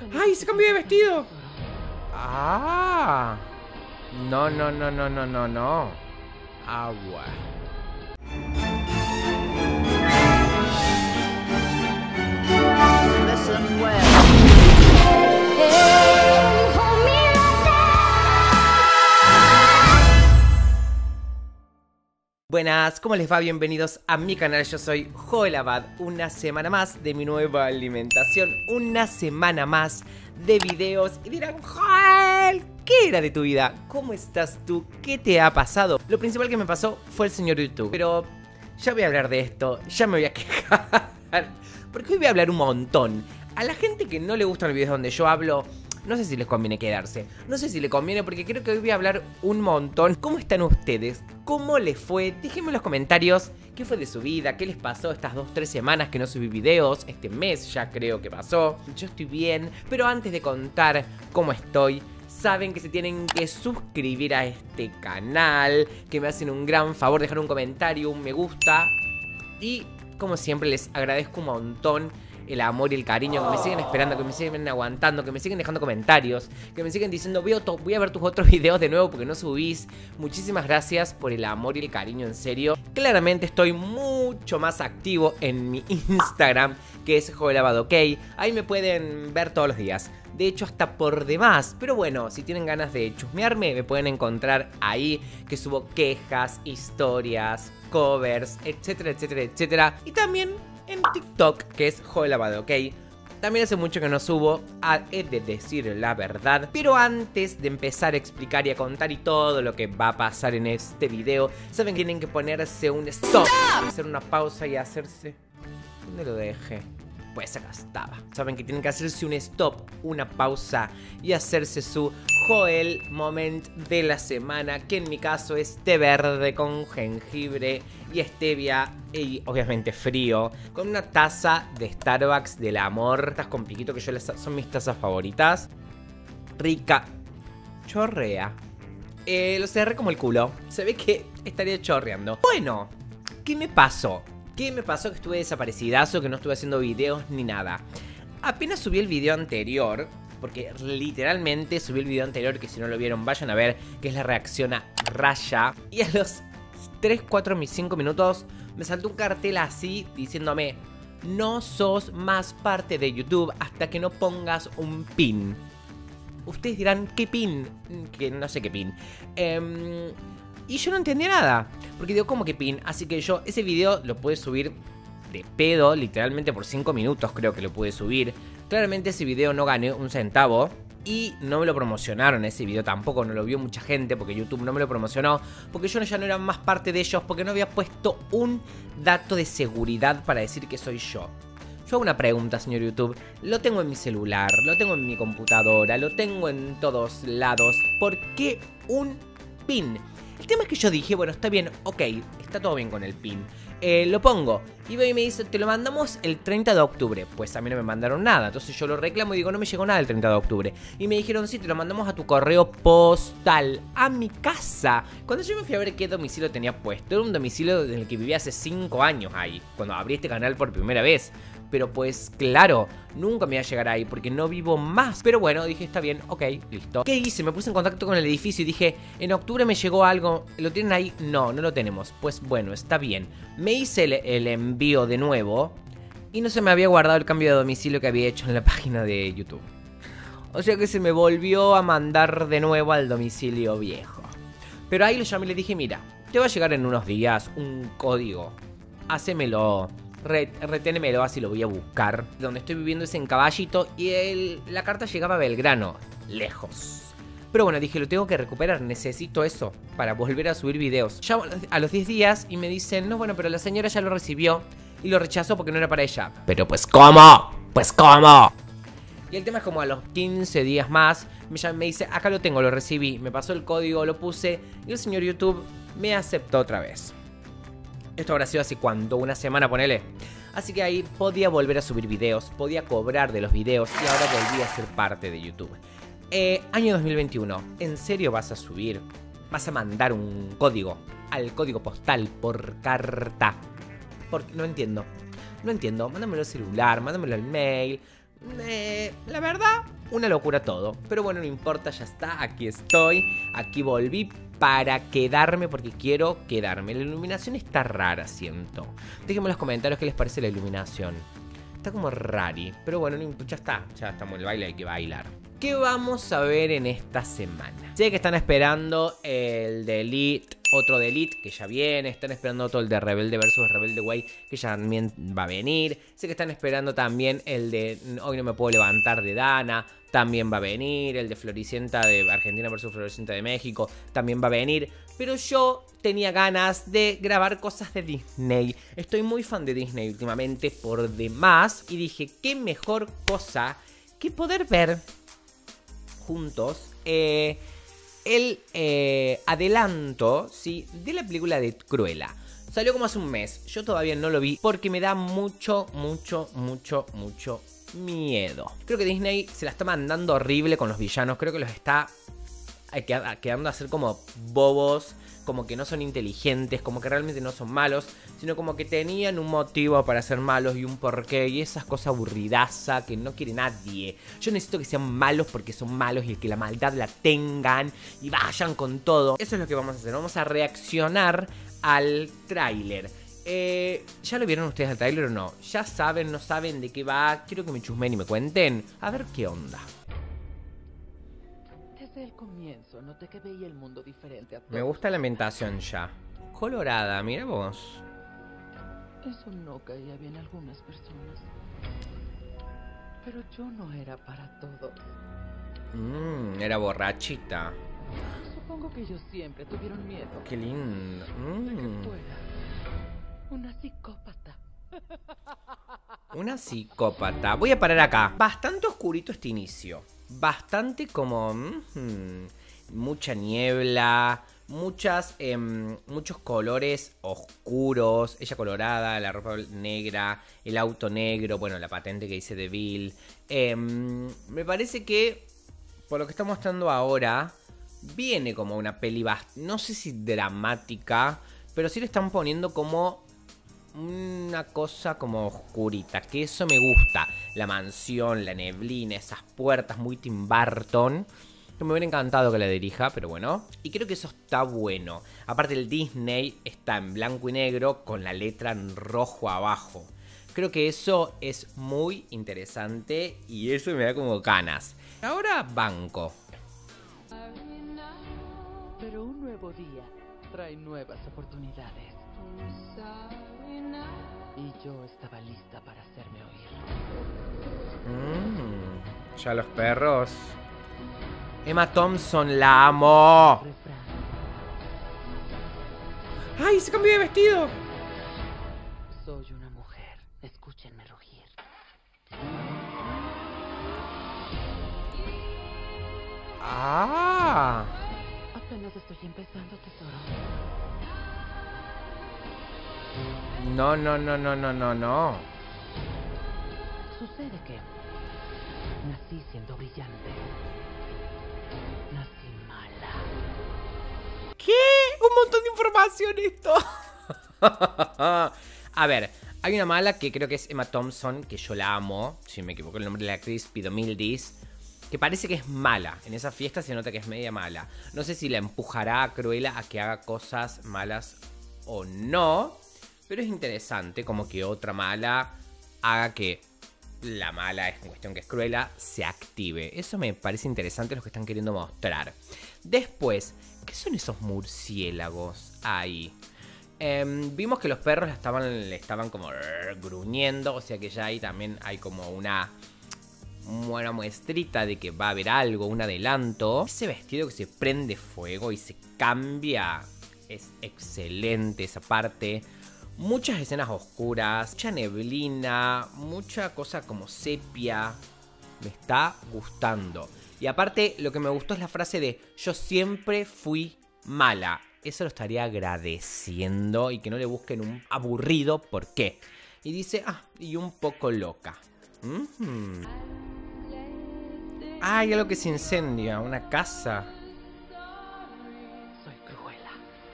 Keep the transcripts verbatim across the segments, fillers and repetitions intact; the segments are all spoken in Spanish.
¡Ay, se cambió de vestido! ¡Ah! No, no, no, no, no, no, no. Agua. Listen well. Buenas, ¿cómo les va? Bienvenidos a mi canal, yo soy Joel Abad. Una semana más de mi nueva alimentación, una semana más de videos. Y dirán, Joel, ¿qué era de tu vida? ¿Cómo estás tú? ¿Qué te ha pasado? Lo principal que me pasó fue el señor YouTube. Pero ya voy a hablar de esto, ya me voy a quejar, porque hoy voy a hablar un montón. A la gente que no le gustan los videos donde yo hablo, no sé si les conviene quedarse. No sé si les conviene porque creo que hoy voy a hablar un montón. ¿Cómo están ustedes? ¿Cómo les fue? Déjenme en los comentarios qué fue de su vida, qué les pasó estas dos, tres semanas que no subí videos. Este mes ya creo que pasó. Yo estoy bien, pero antes de contar cómo estoy, saben que se tienen que suscribir a este canal, que me hacen un gran favor, dejar un comentario, un me gusta. Y como siempre les agradezco un montón el amor y el cariño, que me siguen esperando, que me siguen aguantando, que me siguen dejando comentarios, que me siguen diciendo voy a, voy a ver tus otros videos de nuevo porque no subís. Muchísimas gracias por el amor y el cariño, en serio. Claramente estoy mucho más activo en mi Instagram, que es Joel Abad OK. Ahí me pueden ver todos los días, de hecho hasta por demás. Pero bueno, si tienen ganas de chusmearme, me pueden encontrar ahí, que subo quejas, historias, covers, etcétera, etcétera, etcétera. Y también en TikTok, que es Joel Abad OK. También hace mucho que no subo, he de decir la verdad. Pero antes de empezar a explicar y a contar y todo lo que va a pasar en este video, saben que tienen que ponerse un stop, hacer una pausa y hacerse... ¿Dónde lo dejé? Pues acá estaba. Saben que tienen que hacerse un stop, una pausa y hacerse su Joel Moment de la semana, que en mi caso es té verde con jengibre y stevia y obviamente frío, con una taza de Starbucks del amor. Estas con piquito que yo les, son mis tazas favoritas. Rica. Chorrea. Eh, lo cerré como el culo. Se ve que estaría chorreando. Bueno, ¿qué me pasó? ¿Qué me pasó? Que estuve desaparecidazo, que no estuve haciendo videos ni nada. Apenas subí el video anterior, porque literalmente subí el video anterior, que si no lo vieron vayan a ver, que es la reacción a Raya. Y a los tres, cuatro, cinco minutos me saltó un cartel así diciéndome: no sos más parte de YouTube hasta que no pongas un pin. Ustedes dirán, ¿qué pin? Que no sé qué pin. Eh... Y yo no entendía nada, porque digo, ¿cómo que pin? Así que yo ese video lo pude subir de pedo, literalmente por cinco minutos creo que lo pude subir. Claramente ese video no gané un centavo y no me lo promocionaron ese video tampoco, no lo vio mucha gente porque YouTube no me lo promocionó, porque yo ya no era más parte de ellos, porque no había puesto un dato de seguridad para decir que soy yo. Yo hago una pregunta, señor YouTube. Lo tengo en mi celular, lo tengo en mi computadora, lo tengo en todos lados. ¿Por qué un pin? El tema es que yo dije, bueno, está bien, ok, está todo bien con el pin. Eh, lo pongo. Y me dice, te lo mandamos el treinta de octubre. Pues a mí no me mandaron nada. Entonces yo lo reclamo y digo, no me llegó nada el treinta de octubre. Y me dijeron, sí, te lo mandamos a tu correo postal, a mi casa. Cuando yo me fui a ver qué domicilio tenía puesto, era un domicilio en el que vivía hace cinco años ahí, cuando abrí este canal por primera vez. Pero pues claro, nunca me iba a llegar ahí porque no vivo más. Pero bueno, dije, está bien, ok, listo. ¿Qué hice? Me puse en contacto con el edificio y dije, en octubre me llegó algo, ¿lo tienen ahí? No, no lo tenemos. Pues bueno, está bien. Me hice el, el envío de nuevo y no se me había guardado el cambio de domicilio que había hecho en la página de YouTube. O sea que se me volvió a mandar de nuevo al domicilio viejo. Pero ahí lo llamé y le dije, mira, te va a llegar en unos días un código. Hacémelo. Reténemelo, así lo voy a buscar. Donde estoy viviendo es en Caballito y el, la carta llegaba a Belgrano, lejos. Pero bueno, dije, lo tengo que recuperar, necesito eso para volver a subir videos. Llamo a los diez días y me dicen, no, bueno, pero la señora ya lo recibió y lo rechazó porque no era para ella. Pero pues, ¿cómo? Pues, ¿cómo? Y el tema es como a los quince días más, me, llama, me dice, acá lo tengo, lo recibí. Me pasó el código, lo puse y el señor YouTube me aceptó otra vez. Esto habrá sido hace cuánto, una semana, ponele. Así que ahí podía volver a subir videos, podía cobrar de los videos y ahora volví a ser parte de YouTube. Eh, año dos mil veintiuno, ¿en serio vas a subir? ¿Vas a mandar un código al código postal por carta? Porque no entiendo, no entiendo. Mándamelo al celular, mándamelo al mail. Eh, la verdad, una locura todo. Pero bueno, no importa, ya está, aquí estoy. Aquí volví para quedarme porque quiero quedarme. La iluminación está rara, siento. Déjenme en los comentarios qué les parece la iluminación. Está como rari, pero bueno, ya está. Ya estamos en el baile, hay que bailar. ¿Qué vamos a ver en esta semana? Sé que están esperando el de Elite, otro de Elite que ya viene. Están esperando otro el de Rebelde versus Rebelde Way que ya también va a venir. Sé que están esperando también el de Hoy no me puedo levantar de Dana. También va a venir. El de Floricienta de Argentina versus Floricienta de México también va a venir. Pero yo tenía ganas de grabar cosas de Disney. Estoy muy fan de Disney últimamente por demás. Y dije, qué mejor cosa que poder ver juntos eh, el eh, adelanto, ¿sí?, de la película de Cruella. Salió como hace un mes. Yo todavía no lo vi porque me da mucho, mucho, mucho, mucho miedo. Creo que Disney se la está mandando horrible con los villanos. Creo que los está quedando a ser como bobos, como que no son inteligentes, como que realmente no son malos, sino como que tenían un motivo para ser malos y un porqué, y esas cosas aburridaza que no quiere nadie. Yo necesito que sean malos porque son malos y que la maldad la tengan y vayan con todo. Eso es lo que vamos a hacer, vamos a reaccionar al tráiler. Eh, ¿Ya lo vieron ustedes al tráiler o no? ¿Ya saben, no saben de qué va? Quiero que me chusmen y me cuenten. A ver qué onda. Desde el comienzo noté que veía el mundo diferente a todos. Me gusta la ambientación ya. Colorada, mira vos. Eso no caía bien a algunas personas. Pero yo no era para todos. Mmm, era borrachita. Supongo que ellos siempre tuvieron miedo. Qué lindo. De que Mm. fuera una psicópata. Una psicópata. Voy a parar acá. Bastante oscurito este inicio. Bastante como... Mm, mucha niebla. Muchas, eh, muchos colores oscuros. Ella colorada, la ropa negra, el auto negro. Bueno, la patente que dice Deville. Eh, me parece que, por lo que está mostrando ahora, viene como una peli bast- no sé si dramática, pero sí le están poniendo como una cosa como oscurita, que eso me gusta. La mansión, la neblina, esas puertas muy Tim Burton, que me hubiera encantado que la dirija, pero bueno. Y creo que eso está bueno. Aparte el Disney está en blanco y negro con la letra en rojo abajo. Creo que eso es muy interesante y eso me da como ganas. Ahora banco. Pero un nuevo día trae nuevas oportunidades. Y yo estaba lista para hacerme oír. Mm, ya los perros. Emma Thompson, la amo. Refrán. ¡Ay, se cambió de vestido! Soy una mujer. Escúchenme rugir. ¡Ah! Apenas estoy empezando, tesoro. No, no, no, no, no, no, no. Sucede que nací siendo brillante. Nací mala. ¿Qué? Un montón de información esto. A ver, hay una mala que creo que es Emma Thompson, que yo la amo. Si me equivoco el nombre de la actriz, Pidomildis, que parece que es mala. En esa fiesta se nota que es media mala. No sé si la empujará a Cruella a que haga cosas malas o no. Pero es interesante como que otra mala haga que la mala, en cuestión que es Cruella, se active. Eso me parece interesante lo que están queriendo mostrar. Después, ¿qué son esos murciélagos ahí? Eh, vimos que los perros le estaban, le estaban como gruñendo. O sea que ya ahí también hay como una... una muestrita de que va a haber algo, un adelanto. Ese vestido que se prende fuego y se cambia es excelente esa parte. Muchas escenas oscuras, mucha neblina, mucha cosa como sepia. Me está gustando. Y aparte lo que me gustó es la frase de yo siempre fui mala. Eso lo estaría agradeciendo y que no le busquen un aburrido por qué. Y dice, ah, y un poco loca. Mm-hmm. Ah, hay algo que se incendia, una casa. Soy Cruella.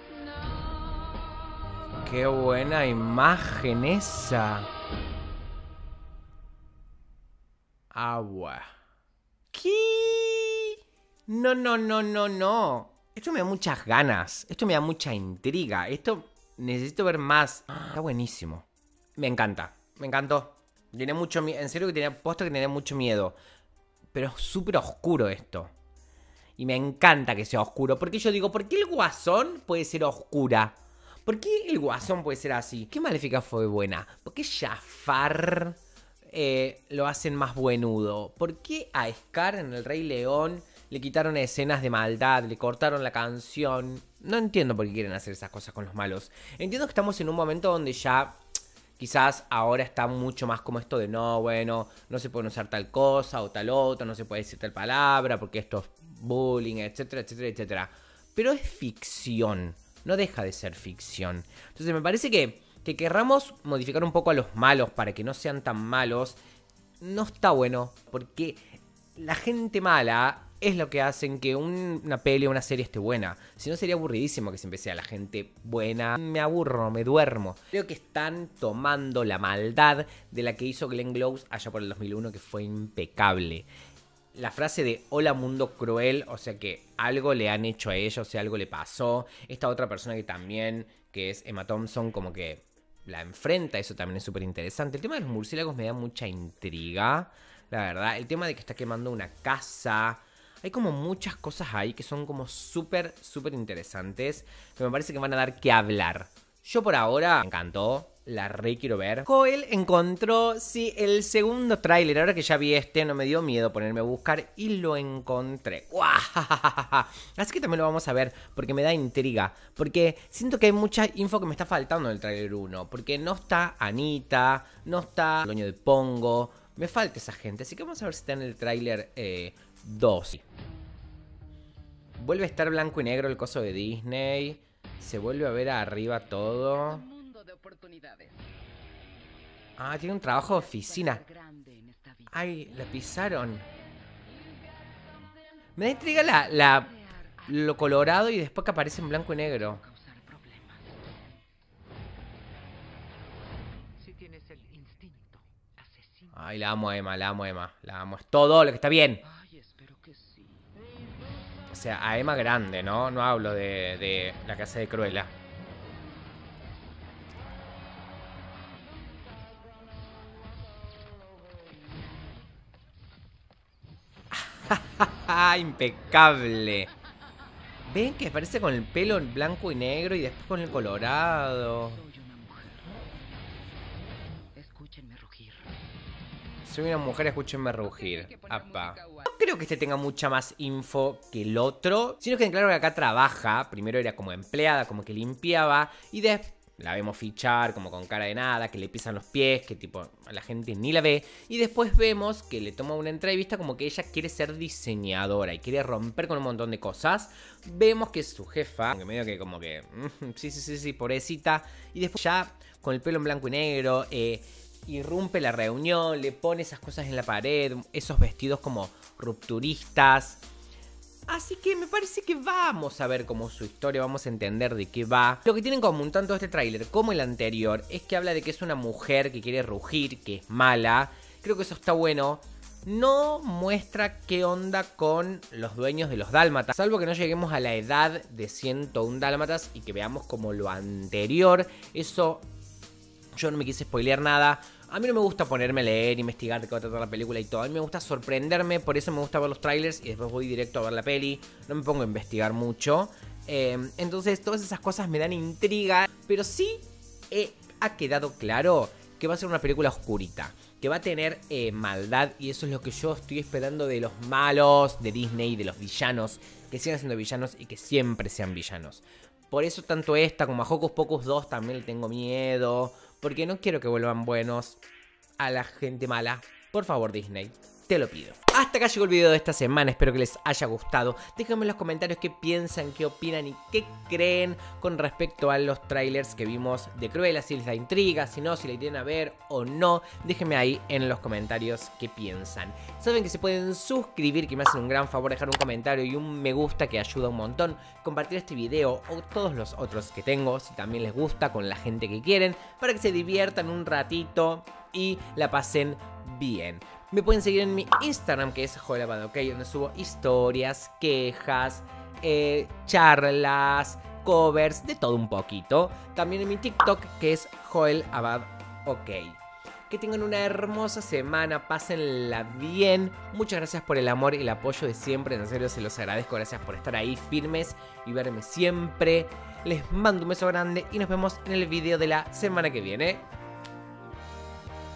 Qué buena imagen esa. agua. ¿Qué? No, no, no, no, no. Esto me da muchas ganas. Esto me da mucha intriga. Esto necesito ver más. Está buenísimo. Me encanta. Me encantó. Tenía mucho miedo. En serio que tenía puesto que tenía mucho miedo. Pero es súper oscuro esto. Y me encanta que sea oscuro. Porque yo digo, ¿por qué el Guasón puede ser oscura? ¿Por qué el Guasón puede ser así? ¿Qué Maléfica fue buena? ¿Por qué Jafar eh, lo hacen más buenudo? ¿Por qué a Scar en El Rey León le quitaron escenas de maldad? Le cortaron la canción. No entiendo por qué quieren hacer esas cosas con los malos. Entiendo que estamos en un momento donde ya... Quizás ahora está mucho más como esto de no, bueno, no se puede usar tal cosa o tal otra, no se puede decir tal palabra porque esto es bullying, etcétera, etcétera, etcétera. Pero es ficción, no deja de ser ficción. Entonces me parece que, que querramos modificar un poco a los malos para que no sean tan malos, no está bueno, porque la gente mala es lo que hacen que un, una peli o una serie esté buena. Si no, sería aburridísimo que siempre sea la gente buena. Me aburro, me duermo. Creo que están tomando la maldad de la que hizo Glenn Close allá por el dos mil uno, que fue impecable. La frase de hola mundo cruel, o sea que algo le han hecho a ella, o sea, algo le pasó. Esta otra persona que también, que es Emma Thompson, como que la enfrenta, eso también es súper interesante. El tema de los murciélagos me da mucha intriga, la verdad. El tema de que está quemando una casa... Hay como muchas cosas ahí que son como súper, súper interesantes, que me parece que van a dar que hablar. Yo por ahora me encantó, la re quiero ver. Joel encontró, sí, el segundo tráiler. Ahora que ya vi este, no me dio miedo ponerme a buscar y lo encontré. ¡Guau! Así que también lo vamos a ver porque me da intriga. Porque siento que hay mucha info que me está faltando en el tráiler uno. Porque no está Anita, no está el dueño de Pongo. Me falta esa gente, así que vamos a ver si está en el tráiler eh, dos. Vuelve a estar blanco y negro el coso de Disney. Se vuelve a ver arriba todo. Ah, tiene un trabajo de oficina. Ay, la pisaron. Me da intriga la, la, lo colorado y después que aparece en blanco y negro. Ay, la amo a Emma, la amo a Emma. La amo, es todo lo que está bien. O sea, a Emma grande, ¿no? No hablo de, de la casa de Cruella. Impecable. ¿Ven que aparece con el pelo en blanco y negro y después con el colorado? Soy una mujer, escúchenme rugir. Apa. No creo que este tenga mucha más info que el otro, sino que en claro que acá trabaja. Primero era como empleada, como que limpiaba. Y después la vemos fichar como con cara de nada, que le pisan los pies, que tipo la gente ni la ve. Y después vemos que le toma una entrevista como que ella quiere ser diseñadora y quiere romper con un montón de cosas. Vemos que es su jefa, que medio que como que... sí, sí, sí, sí, pobrecita. Y después ya con el pelo en blanco y negro... Eh, irrumpe la reunión, le pone esas cosas en la pared, esos vestidos como rupturistas. Así que me parece que vamos a ver como su historia, vamos a entender de qué va. Lo que tienen en común tanto este tráiler como el anterior es que habla de que es una mujer que quiere rugir, que es mala. Creo que eso está bueno. No muestra qué onda con los dueños de los dálmatas, salvo que no lleguemos a la edad de ciento uno dálmatas y que veamos como lo anterior. Eso yo no me quise spoilear nada. A mí no me gusta ponerme a leer, investigar de qué va a tratar la película y todo. A mí me gusta sorprenderme, por eso me gusta ver los trailers y después voy directo a ver la peli. No me pongo a investigar mucho. Eh, entonces todas esas cosas me dan intriga. Pero sí eh, ha quedado claro que va a ser una película oscurita, que va a tener eh, maldad, y eso es lo que yo estoy esperando de los malos de Disney, de los villanos, que sigan siendo villanos y que siempre sean villanos. Por eso tanto esta como a Hocus Pocus dos también le tengo miedo, porque no quiero que vuelvan buenos a la gente mala. Por favor, Disney, te lo pido. Hasta acá llegó el video de esta semana, espero que les haya gustado. Déjenme en los comentarios qué piensan, qué opinan y qué creen con respecto a los trailers que vimos de Cruella, si les da intriga, si no, si la quieren a ver o no. Déjenme ahí en los comentarios qué piensan. Saben que se pueden suscribir, que me hacen un gran favor dejar un comentario y un me gusta que ayuda un montón. Compartir este video o todos los otros que tengo, si también les gusta, con la gente que quieren, para que se diviertan un ratito y la pasen bien. Me pueden seguir en mi Instagram, que es Joel Abad, ¿ok? Donde subo historias, quejas, eh, charlas, covers, de todo un poquito. También en mi TikTok, que es Joel Abad, ok. Que tengan una hermosa semana, pásenla bien. Muchas gracias por el amor y el apoyo de siempre, en serio se los agradezco. Gracias por estar ahí firmes y verme siempre. Les mando un beso grande y nos vemos en el video de la semana que viene.